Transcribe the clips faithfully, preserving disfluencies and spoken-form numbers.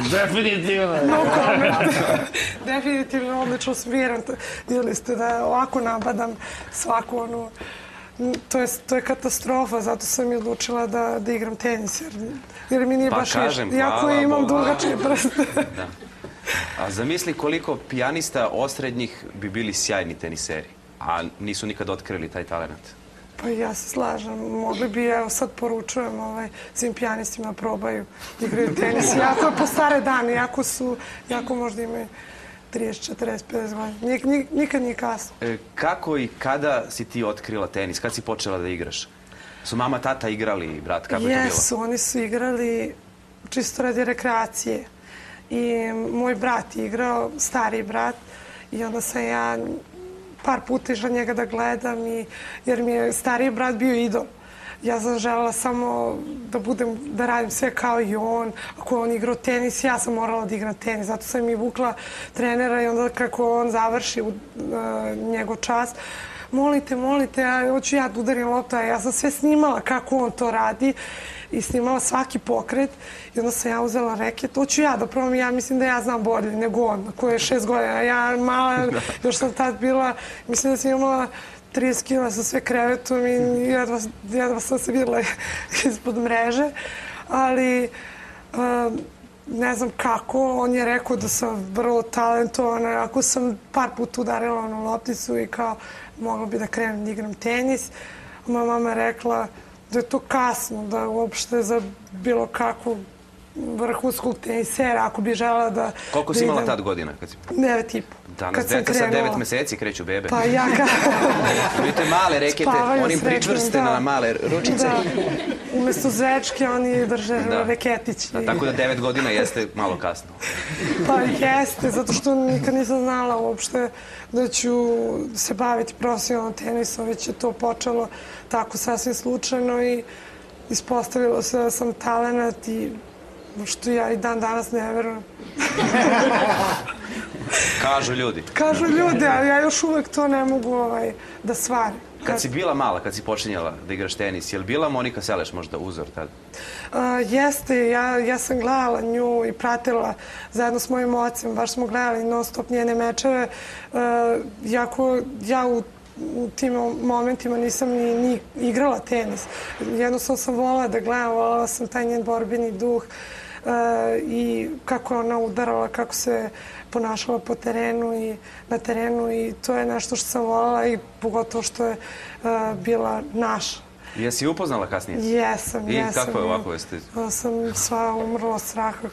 Definitivno. No comment. Definitivno odlično sviram. Vidjeli ste da ovako nabadam svaku onu... To je, to je katastrofa, zato sam i odlučila da, da igram tenis, jer, jer mi nije pa baš kažem, ništa. Iako imam dugačije prste. Da. A zamisli koliko pijanista osrednjih bi bili sjajni teniseri, a nisu nikad otkrili taj talent. Pa ja se slažem. Mogli bi, evo sad poručujem ovaj, svim pijanistima probaju da igraju tenis. Jako je po stare dane, jako su, jako možda imaju trideset, četrdeset, pedeset godina. Nik, nik, nikad nije kasno. E, kako i kada si ti otkrila tenis? Kad si počela da igraš? Su mama, tata igrali, brat? Kako je to bilo? Jesu, oni su igrali čisto radi rekreacije. I moj brat je igrao, stariji brat, i onda sam ja par puta išla njega da gledam, i, jer mi je stariji brat bio idol. Ja sam želela samo da budem, da radim sve kao i on. Ako je on igrao tenis, ja sam morala da igram tenis. Zato sam i vukla trenera i onda kako on završi u, uh, njegov čas, molite, molite, ja, hoću ja da udarim loptu, a ja sam sve snimala kako on to radi i snimala svaki pokret i onda sam ja uzela reket, hoću ja da probam, ja mislim da ja znam bolje nego on, koji je šest godina, ja mala, još sam tad bila, mislim da sam imala trideset kila sa sve krevetom i jedva, jedva sam se videla ispod mreže, ali uh, ne znam kako, on je rekao da sam vrlo talentovana, ako sam par puta udarila onu lopticu i kao mogla bi da krenem da igram tenis. Moja mama je rekla da je to kasno, da uopšte za bilo kakvog vrhunskog tenisera, ako bi žela da... Koliko si imala tad godina? Kad si... Devet i po. Danas deca sa devet meseci kreću bebe. Pa ja ka... Vidite male rekete, onim pričvrste na male ručice. Da. Umesto zvečke oni drže reketić. Da, tako da devet godina jeste malo kasno. Pa jeste, zato što nikad nisam znala uopšte da ću se baviti profesionalno tenisom, već je to počelo tako sasvim slučajno i ispostavilo se da sam talenat i što ja i dan danas ne verujem. Kažu ljudi. Kažu ljudi, ali ja još uvek to ne mogu ovaj, da stvarim. Kad si bila mala, kad si počinjala da igraš tenis, je li bila Monika Seleš možda uzor tada? Uh, jeste, ja, ja sam gledala nju i pratila zajedno s mojim ocem, baš smo gledali non stop njene mečeve. Uh, jako ja u u tim momentima nisam ni, ni igrala tenis. Jednostavno sam volala da gledam, volala sam taj njen borbeni duh uh, i kako ona udarala, kako se ponašala po terenu i na terenu i to je nešto što sam volala i pogotovo što je uh, bila naša. Jesi upoznala kasnije? Jesam, I jesam. I kako je ovako? Jeste... Ja sam sva umrla od straha.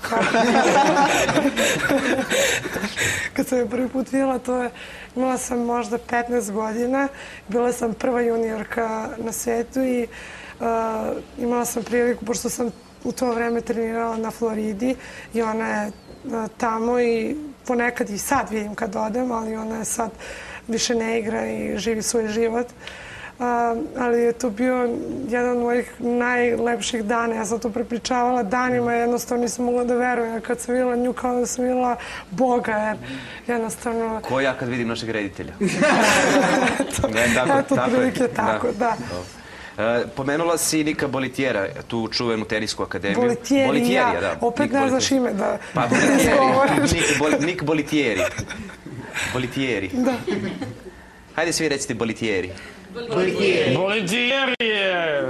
Kad sam je prvi put vidjela, to je, imala sam možda petnaest godina, bila sam prva juniorka na svetu i uh, imala sam priliku, pošto sam u to vreme trenirala na Floridi i ona je uh, tamo i ponekad i sad vidim kad odem, ali ona je sad više ne igra i živi svoj život. Uh, ali je to bio jedan od mojih najlepših dana. Ja sam to prepričavala danima, jednostavno nisam mogla da verujem. Kad sam vidjela nju kao da sam vidjela Boga, jer jednostavno... Ko ja kad vidim našeg reditelja. Eto, eto prilike tako, da. Uh, pomenula si Nika Bolitiera, tu čuvenu tenisku akademiju. Bolitieri, Bolitieri ja. Da. Opet Nik ne znaš ime da... Pa Bolitieri, Nik, Bol, Nik Bolitieri. Bolitieri. Da. Hajde svi recite Bolitieri. Bolitieri. Bolitieri je!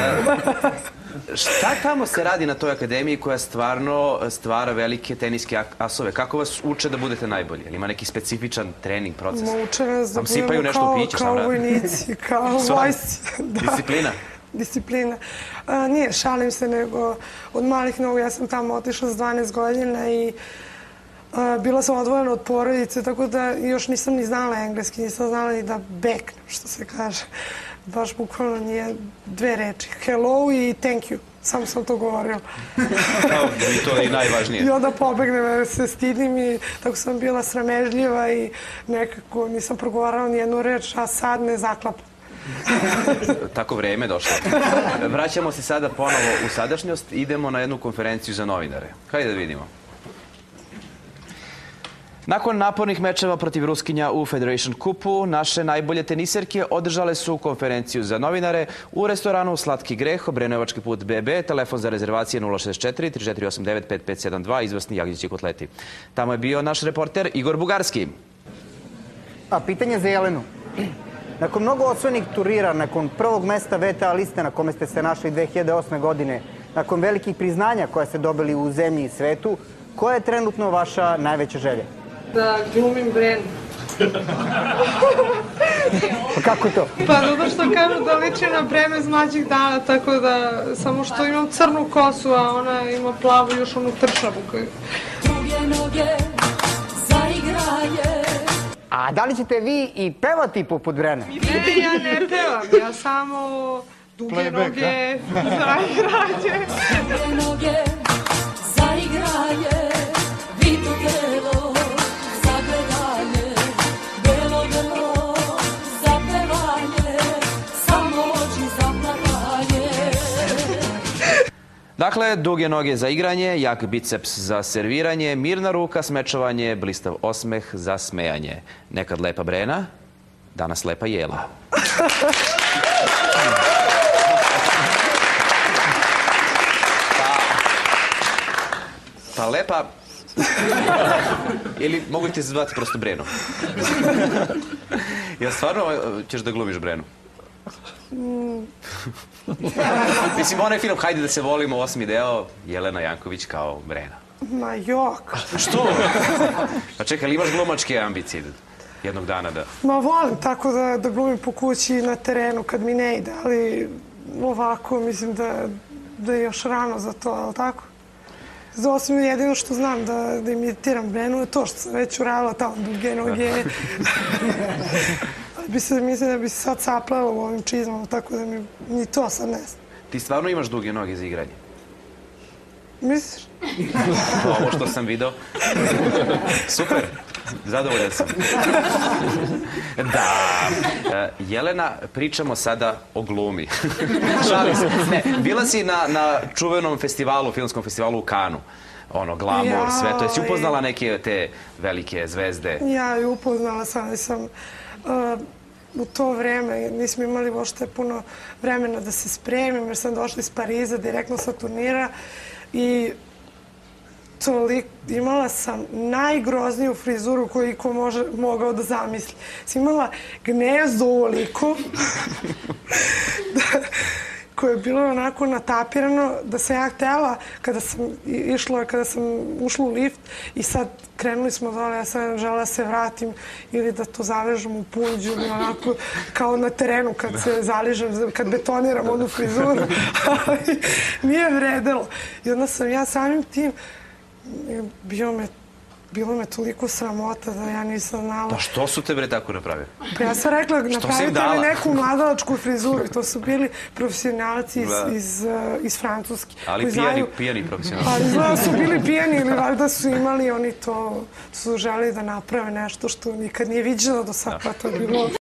Šta tamo se radi na toj akademiji koja stvarno stvara velike teniske asove? Kako vas uče da budete najbolji? Ima neki specifičan trening, proces? Ma uče nas da sipaju budemo nešto kao, u piće, kao vojnici, kao vojsci. Da. Disciplina? Disciplina. A, nije, šalim se, nego od malih nogu ja sam tamo otišla s dvanaest godina i a, bila sam odvojena od porodice, tako da još nisam ni znala engleski, nisam znala ni da beknem, što se kaže. Baš bukvalno nije dve reči. Hello i thank you. Samo sam to govorila. I to je i najvažnije. I onda pobegnem jer se stidim i tako sam bila sramežljiva i nekako nisam progovarala ni jednu reč, a sad ne zaklapam. Tako vreme došlo. Vraćamo se sada ponovo u sadašnjost. Idemo na jednu konferenciju za novinare. Hajde da vidimo. Nakon napornih mečeva protiv Ruskinja u Federation Cupu, naše najbolje teniserke održale su konferenciju za novinare u restoranu Slatki greh, Obrenovački put B B, telefon za rezervacije nula šest četiri tri četiri osam devet pet pet sedam dva, izvesni Jagdići kotleti. Tamo je bio naš reporter Igor Bugarski. A pitanje za Jelenu. Nakon mnogo osvojenih turira, nakon prvog mesta V T A liste na kome ste se našli dve hiljade osme godine, nakon velikih priznanja koje ste dobili u zemlji i svetu, koja je trenutno vaša najveća želja? Da glumim Brenu. Pa kako je to? Pa zato što kažu da liči na Brenu iz mlađih dana, tako da samo što imam crnu kosu, a ona ima plavu još onu tršavu koju... Duge noge zaigraje. A da li ćete vi i pevati poput Brene? Ne, ja ne pevam, ja samo duge noge zaigraje. Duge noge zaigraje. Vito belo zagledanje. Belo belo zapevanje. Samo oči zaplavanje. Dakle, duge noge za igranje, jak biceps za serviranje, mirna ruka, smečovanje, blistav osmeh za smejanje. Nekad lepa Brena, danas lepa Jela. Pa, pa lepa... Ili mogu li ti se zvati prosto Brenu? Jel stvarno ćeš da glumiš Brenu? Mislim, onaj film Hajde da se volimo, osmi deo, Jelena Janković kao Brena. Ma jok. Što? Pa čekaj, ali imaš glumačke ambicije jednog dana da... Ma volim tako da, da glumim po kući na terenu kad mi ne ide, ali ovako mislim da, da je još rano za to, ali tako? Za osim jedino što znam da, da imitiram Brenu je to što sam već uradila tamo duge noge. Bi se, mislim da bi se sad saplala u ovim čizmama, tako da mi ni to sad ne znam. Ti stvarno imaš duge noge za igranje? Misliš? Ovo što sam video. Super, zadovoljan sam. Da, Jelena, pričamo sada o glumi. Šalim se. Ne, bila si na, na čuvenom festivalu, filmskom festivalu u Kanu. Ono, glamur, sve to. Jesi upoznala neke te velike zvezde? Ja ju upoznala sam, ali sam... Uh, u to vreme nismo imali uopšte puno vremena da se spremim, jer sam došla iz Pariza direktno sa turnira i toliko, imala sam najgrozniju frizuru koju iko može, mogao da zamisli. Sam imala gnezdo ovoliko da, koje je bilo onako natapirano da sam ja htjela kada sam išla, kada sam ušla u lift i sad krenuli smo dole, ja sam žela se vratim ili da to zavežem u punđu ili onako kao na terenu kad se zaližem, kad betoniram onu frizuru, ali nije vredelo. I onda sam ja samim tim, bio me Bilo me toliko sramota da ja nisam znala. Pa što su te bre tako napravili? Pa ja sam rekla, napravite mi neku mladalačku frizuru. To su bili profesionalci iz, iz, iz Francuske. Ali pijani, pijani profesionalci. Ali izgleda su bili pijani ili valjda su imali, oni to su želi da naprave nešto što nikad nije viđeno do sad, pa to je bilo